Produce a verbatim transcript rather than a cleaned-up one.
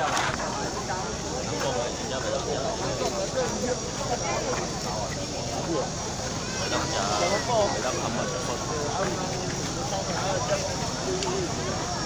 Hãy subscribe cho kênh Ghiền Mì Gõ để không bỏ lỡ những video hấp dẫn